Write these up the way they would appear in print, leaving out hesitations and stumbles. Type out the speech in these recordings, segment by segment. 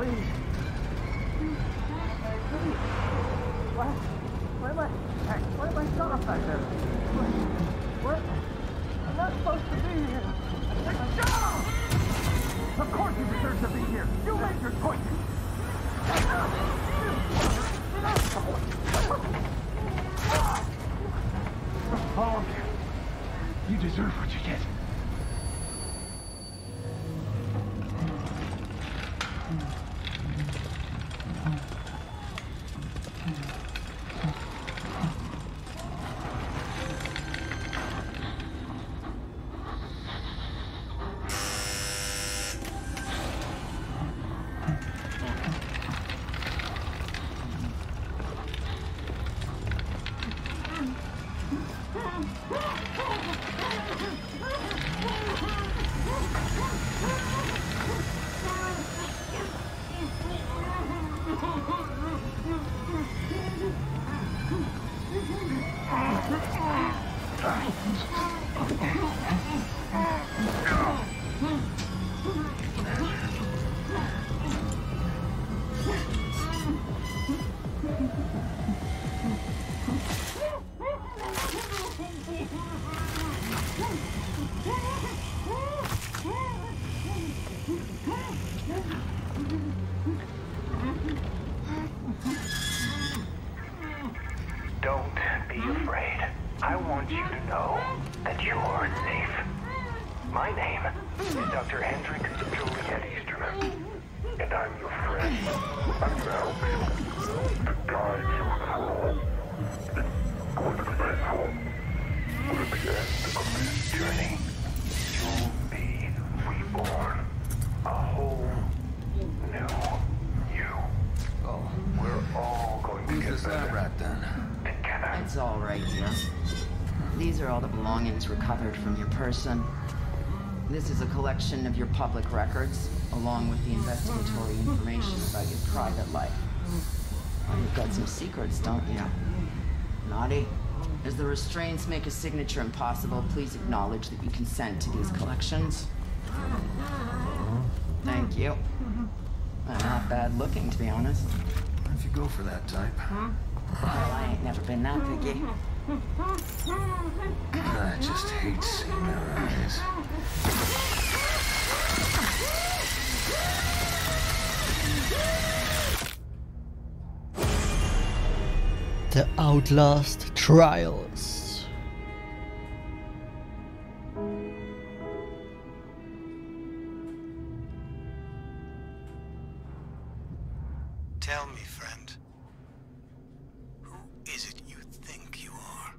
please. Please. What am I stuck back there? What? I'm not supposed to be here. Of course you deserve to be here. You made your choice. All of you. You deserve what you get. Don't be afraid. I want you to know that you're safe. My name is Dr. Hendrik Juliet Easterman, and I'm your friend. I'm gonna help you to guide you through. It's going to be painful, but at the end of this journey, you'll be reborn. A whole new you. Oh, We're all going to get that better rat then? together. It's all right here. These are all the belongings recovered from your person. This is a collection of your public records, along with the investigatory information about your private life. Well, you've got some secrets, don't you? Naughty. As the restraints make a signature impossible, please acknowledge that you consent to these collections. Thank you. Not bad looking, to be honest. If you go for that type. Well, I ain't never been that picky. I just hate seeing their eyes. The Outlast Trials. Tell me, friend. Who is it you think you are?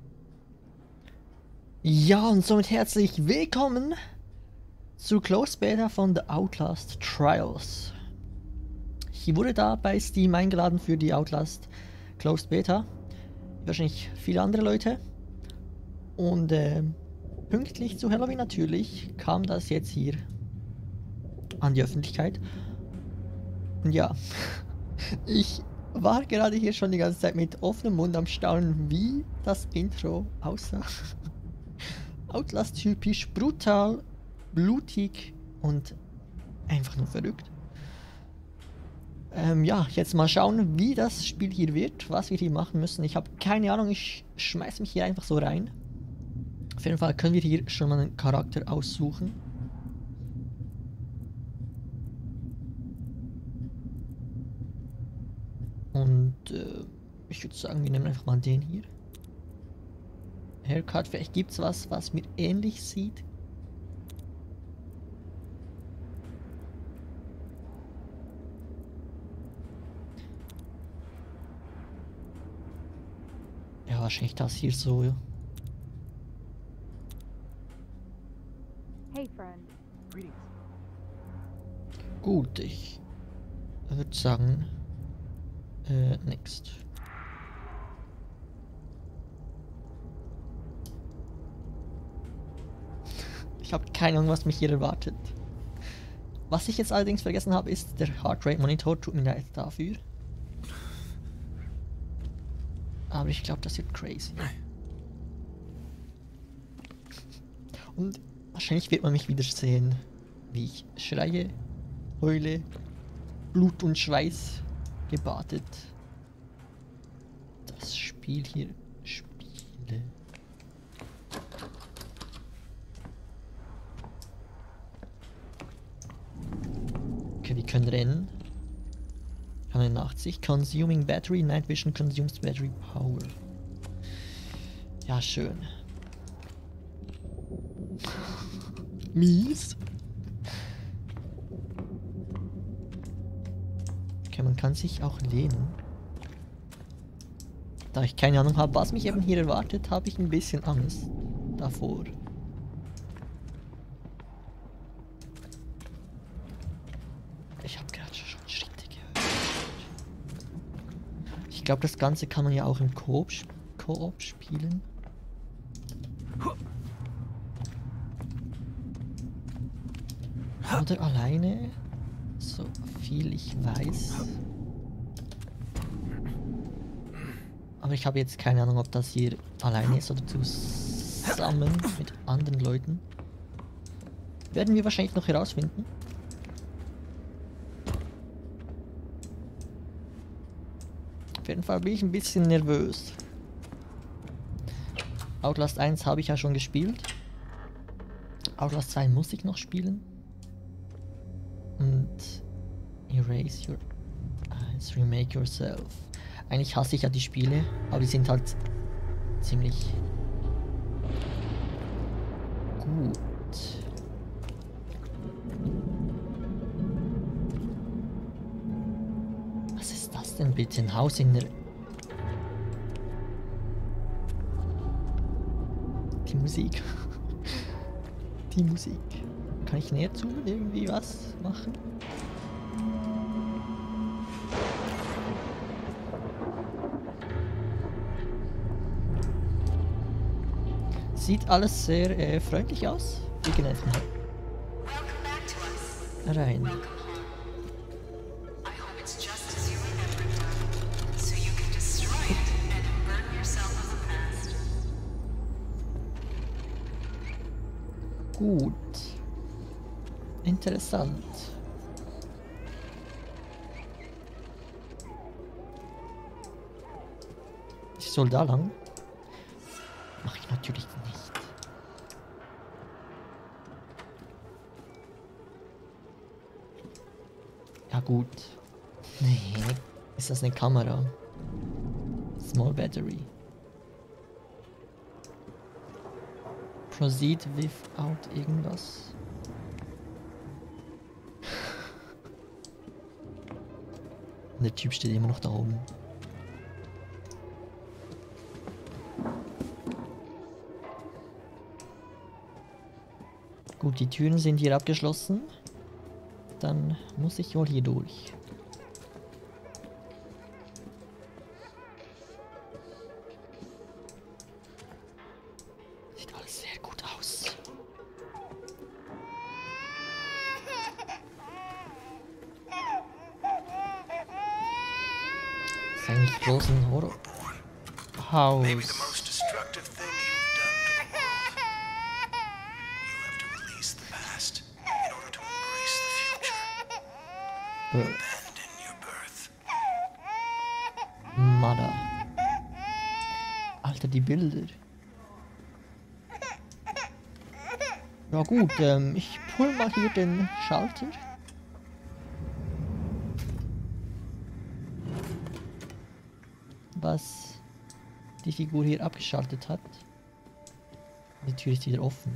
Ja, und somit herzlich willkommen zu Closed Beta von The Outlast Trials. Ich wurde da bei Steam eingeladen für die Outlast Closed Beta. Wahrscheinlich viele andere Leute. Und pünktlich zu Halloween natürlich kam das jetzt hier an die Öffentlichkeit. Und ja, ich war gerade hier schon die ganze Zeit mit offenem Mund am Staunen, wie das Intro aussah. Outlast typisch, brutal, blutig und einfach nur verrückt. Ja, jetzt mal schauen, wie das Spiel hier wird, was wir hier machen müssen. Ich habe keine Ahnung, ich schmeiß mich hier einfach so rein. Auf jeden Fall können wir hier schon mal einen Charakter aussuchen. Und ich würde sagen, wir nehmen einfach mal den hier. Haircut, vielleicht gibt es was, was mir ähnlich sieht. Ja, wahrscheinlich das hier so. Ja. Hey, friend. Greetings. Gut, ich würde sagen, next. Ich habe keine Ahnung, was mich hier erwartet. Was ich jetzt allerdings vergessen habe, ist der Heartrate Monitor. Tut mir leid dafür. Aber ich glaube, das wird crazy. Und wahrscheinlich wird man mich wieder sehen, wie ich schreie, heule Blut und Schweiß gebadet. Das Spiel hier. Spiele. Okay, wir können rennen. 81. Consuming Battery. Night Vision consumes Battery Power. Ja, schön. Mies. Okay, man kann sich auch lehnen. Da ich keine Ahnung habe, was mich eben hier erwartet, habe ich ein bisschen Angst davor. Ich habe gerade schon Schritte gehört. Ich glaube, das Ganze kann man ja auch im Koop spielen. Oder alleine, so viel ich weiß. Aber ich habe jetzt keine Ahnung, ob das hier alleine ist oder zusammen mit anderen Leuten. Werden wir wahrscheinlich noch herausfinden. Auf jeden Fall bin ich ein bisschen nervös. Outlast 1 habe ich ja schon gespielt. Outlast 2 muss ich noch spielen. Und Erase Your Eyes, Remake Yourself. Eigentlich hasse ich ja die Spiele, aber die sind halt ziemlich gut. Was ist das denn bitte? Ein Haus in der... Die Musik. Die Musik. Kann ich näher zu irgendwie was machen? Sieht alles sehr freundlich aus. Wir gehen einfach mal rein. Gut. Interessant. Ich soll da lang? Mache ich natürlich nicht. Ja gut. Nee. Ist das eine Kamera? Small battery. Proceed without irgendwas. Und der Typ steht immer noch da oben. Gut, die Türen sind hier abgeschlossen. Dann muss ich wohl hier durch. Sieht alles sehr gut aus. Ist eigentlich bloß ein Horrorhaus. Maybe the most destructive thing you've done to the world. You have to release the past in order to embrace the future. Abandon your birth. Mother. Alter, die Bilder. Ja gut, ich pull mal hier den Schalter. Was die Figur hier abgeschaltet hat. Die Tür ist wieder offen.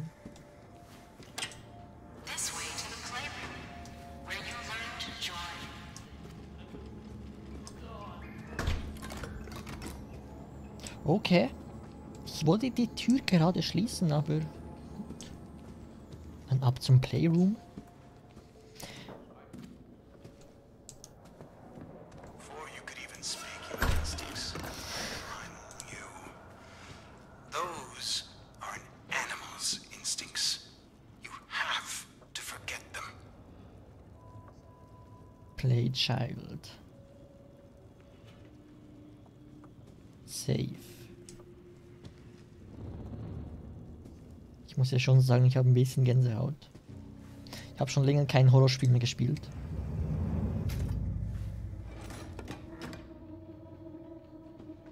Okay. Ich wollte die Tür gerade schließen, aber gut. Dann ab zum Playroom. Before you could even speak your instincts, primal you. Those are an animal's instincts. You have to forget them. Play Child. Save. Ich muss ja schon sagen, ich habe ein bisschen Gänsehaut. Ich habe schon länger kein Horrorspiel mehr gespielt.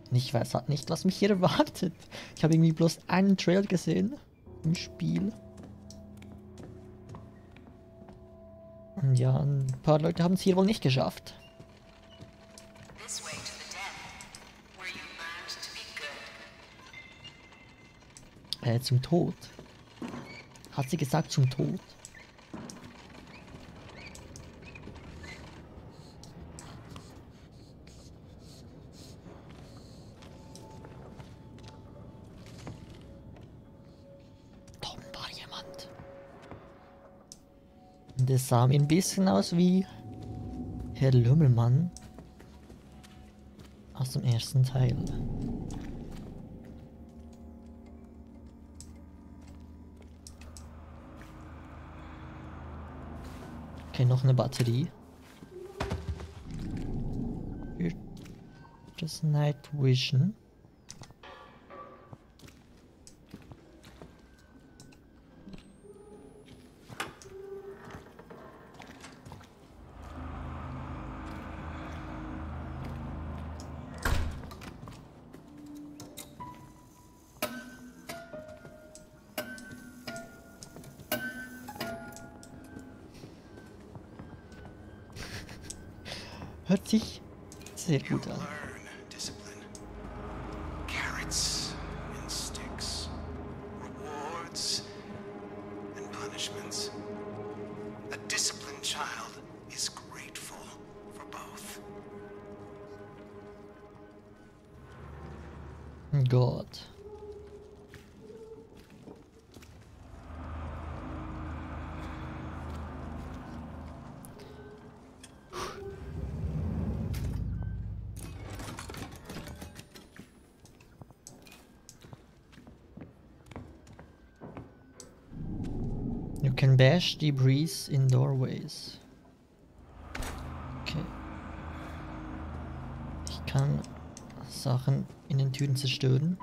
Ich weiß halt nicht, was mich hier erwartet. Ich habe irgendwie bloß einen Trail gesehen im Spiel. Und ja, ein paar Leute haben es hier wohl nicht geschafft. Zum Tod. Hat sie gesagt, zum Tod? Da war jemand. Und das sah mir ein bisschen aus wie Herr Lümmelmann aus dem ersten Teil. Okay, noch eine Batterie. Für das Night Vision. Hört sich sehr gut an. Learn discipline. Carrots and sticks. Rewards and punishments. A disciplined child is grateful for both. Gott. You can bash debris in doorways. Okay. Ich kann Sachen in den Türen zerstören.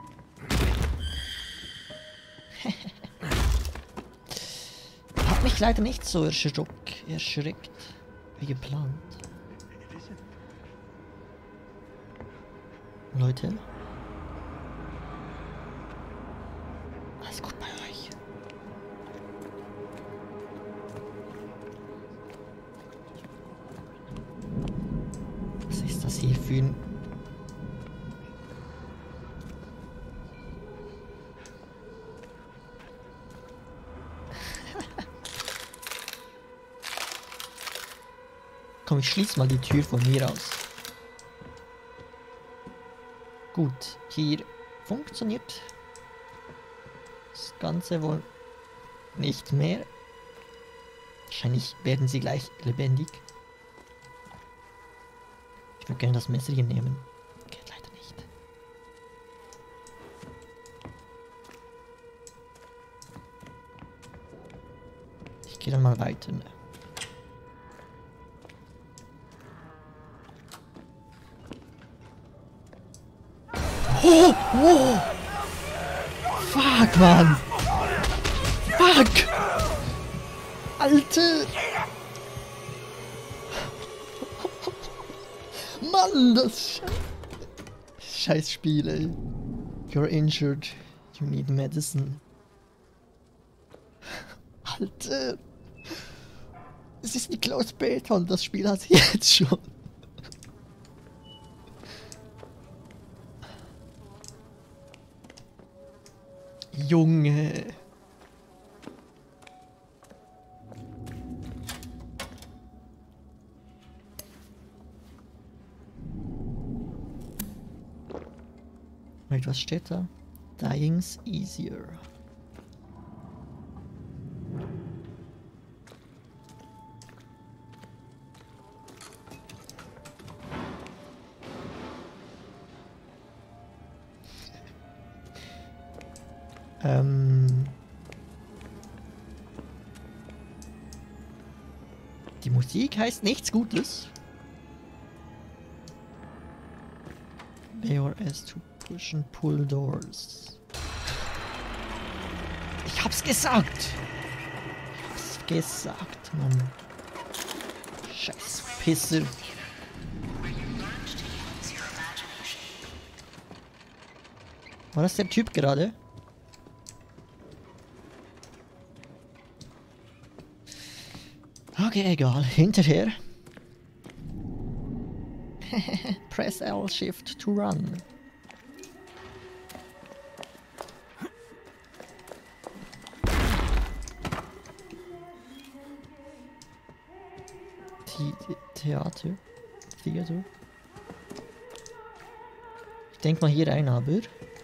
Hat mich leider nicht so erschreckt wie geplant. Leute. Alles gut bei euch. Was ist das hier für ein... Komm, ich schließe mal die Tür von mir aus. Gut, hier funktioniert das Ganze wohl nicht mehr. Wahrscheinlich werden sie gleich lebendig. Ich würde gerne das Messer hier nehmen. Geht leider nicht. Ich gehe dann mal weiter. Oh, oh. Fuck, Mann. Fuck. Alter. Mann, das scheiß Spiel, ey. You're injured. You need medicine. Alter. Es ist die Closed Beta und das Spiel hat jetzt schon. Junge. Wait, was steht da? Dying's easier. Die Musik heißt nichts Gutes. BRS to push and pull doors. Ich hab's gesagt! Ich hab's gesagt, Mann. Scheiß Pisse. War das der Typ gerade? Okay, egal. Hinterher. Press L Shift to run. Theater. Ich denke mal hier rein, aber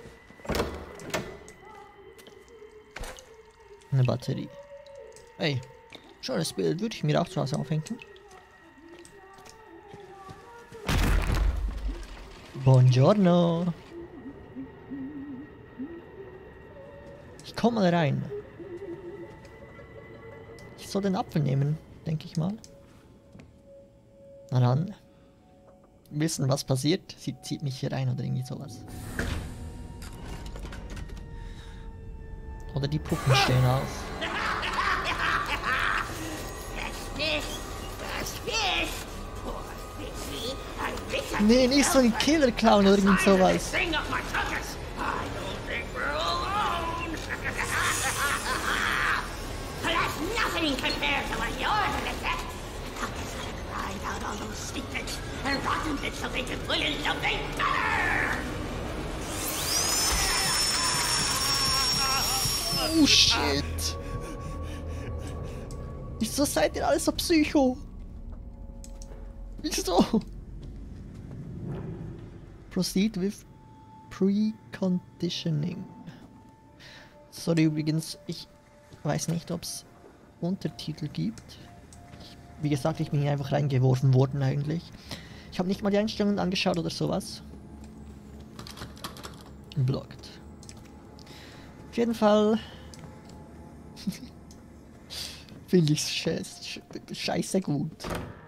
eine Batterie. Ey, schönes Bild, würde ich mir auch zu Hause aufhängen. Buongiorno. Ich komme mal rein. Ich soll den Apfel nehmen, denke ich mal. Na dann. Wissen, was passiert. Sie zieht mich hier rein oder irgendwie sowas. Oder die Puppen stehen auf. Nee, nicht so ein Killer-Clown oder irgend sowas. Oh shit. Wieso seid ihr alle so psycho? Wieso? Proceed with Preconditioning. Sorry übrigens, ich weiß nicht, ob es Untertitel gibt. Wie gesagt, ich bin hier einfach reingeworfen worden eigentlich. Ich habe nicht mal die Einstellungen angeschaut oder sowas. Blockt. Auf jeden Fall finde ich es scheiße gut.